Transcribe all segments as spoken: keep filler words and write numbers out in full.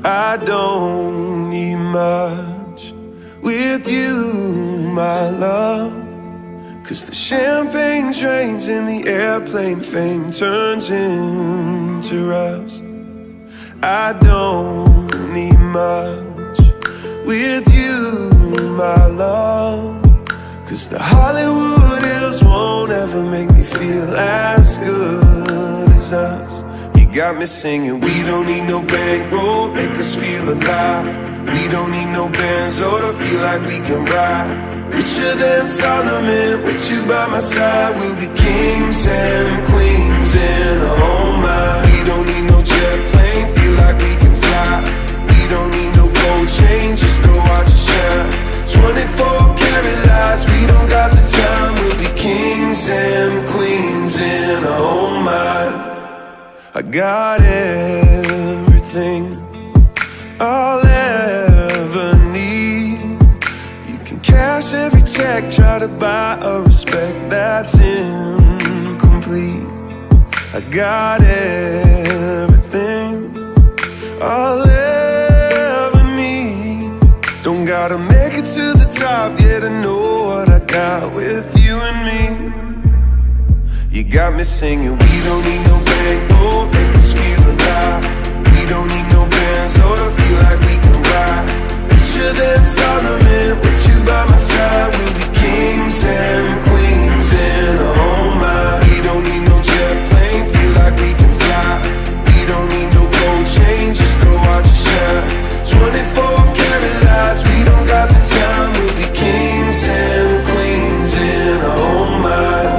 I don't need much with you, my love, 'cause the champagne drains and the airplane fame turns into rust. I don't need much with you, my love, 'cause the Hollywood hills won't ever make me feel as good as us. You got me singing, we don't need no bankroll, make us feel alive. We don't need no Benzo to feel like we can ride. Richer than Solomon, with you by my side, we'll be kings and queens in our own mind. We don't need no jet plane, feel like we can fly. We don't need no gold chain, just to watch it shine. Twenty-four karat lights, we don't got the time. We'll be kings and queens in our own mind. I got everything I'll ever need. You can cash every check, try to buy a respect that's incomplete. I got everything I'll ever need. Don't gotta make it to the top yet to know what I got with you and me. You got me singing, we don't need no bankroll, make us feel alive. We don't need no Benzo to feel like we can ride. Richer than Solomon, with you by my side, we'll be kings and queens in our own mind. We don't need no jet plane, feel like we can fly. We don't need no gold chain, just to watch it shine. Twenty-four karat lights, we don't got the time. We'll be kings and queens in our own mind.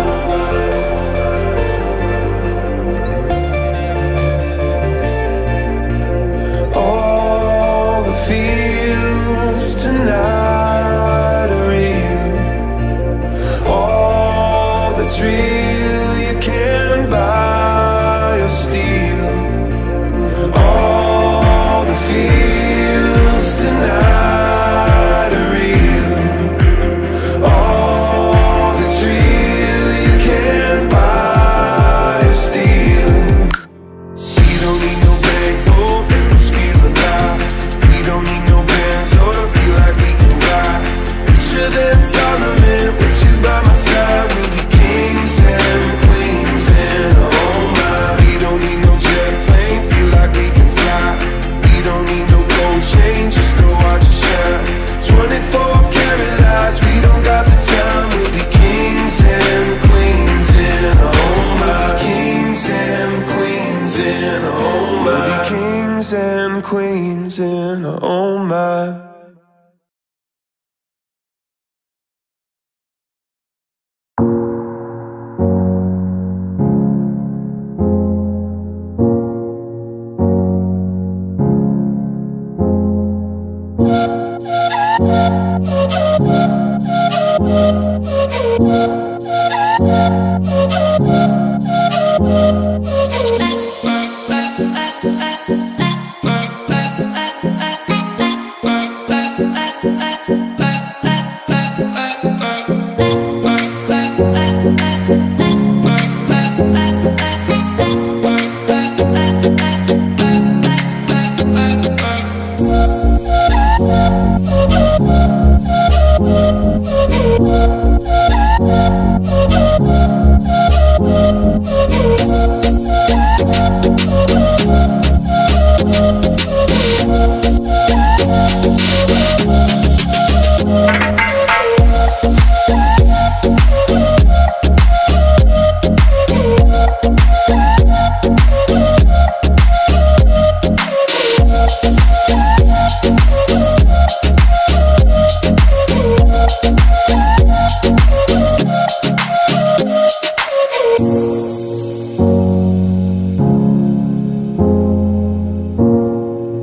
Tonight are real. All that's real you can't buy or steal. All the feels tonight are real. All that's real you can't buy or steal. We don't need no bankroll, make us feel alive. We don't need no Benzo to feel like we can ride. Richer than Solomon, with you by my side, we'll be kings and queens in our own mind. We don't need no jet plane, feel like we can fly. We don't need no gold chain, just to watch it shine. Twenty-four karat lights, we don't got the time. We'll be kings and queens in our own mind. Kings and queens in our own mind. We'll be kings and queens in our own mind.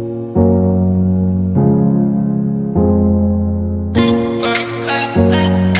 uh, uh, uh.